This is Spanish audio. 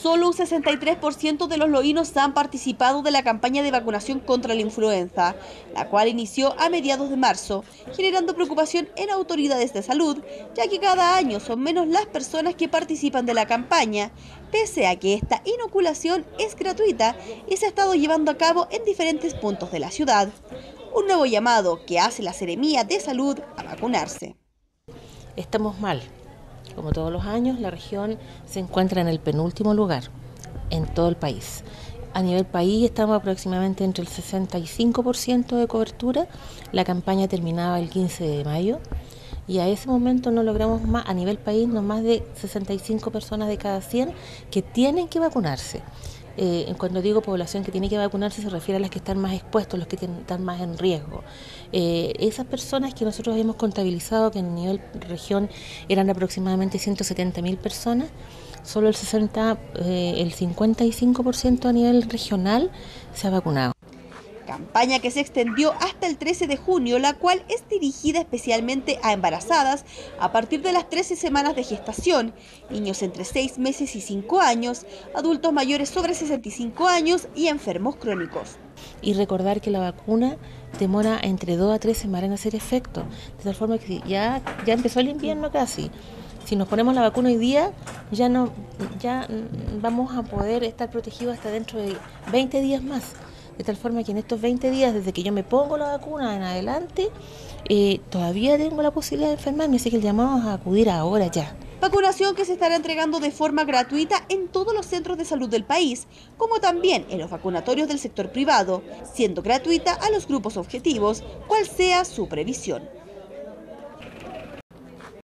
Solo un 63% de los loínos han participado de la campaña de vacunación contra la influenza, la cual inició a mediados de marzo, generando preocupación en autoridades de salud, ya que cada año son menos las personas que participan de la campaña, pese a que esta inoculación es gratuita y se ha estado llevando a cabo en diferentes puntos de la ciudad. Un nuevo llamado que hace la Seremía de Salud a vacunarse. Estamos mal. Como todos los años, la región se encuentra en el penúltimo lugar en todo el país. A nivel país estamos aproximadamente entre el 65% de cobertura. La campaña terminaba el 15 de mayo y a ese momento no logramos más, a nivel país, no más de 65 personas de cada 100 que tienen que vacunarse. Cuando digo población que tiene que vacunarse se refiere a las que están más expuestos, los que están más en riesgo. Esas personas que nosotros habíamos contabilizado que en nivel región eran aproximadamente 170.000 personas, solo el 55% a nivel regional se ha vacunado. Campaña que se extendió hasta el 13 de junio, la cual es dirigida especialmente a embarazadas a partir de las 13 semanas de gestación, niños entre 6 meses y 5 años, adultos mayores sobre 65 años y enfermos crónicos. Y recordar que la vacuna demora entre 2 a 3 semanas en hacer efecto, de tal forma que ya empezó el invierno casi. Si nos ponemos la vacuna hoy día, ya vamos a poder estar protegidos hasta dentro de 20 días más. De tal forma que en estos 20 días, desde que yo me pongo la vacuna en adelante, todavía tengo la posibilidad de enfermarme, así que el llamado es a acudir ahora ya. Vacunación que se estará entregando de forma gratuita en todos los centros de salud del país, como también en los vacunatorios del sector privado, siendo gratuita a los grupos objetivos, cual sea su previsión.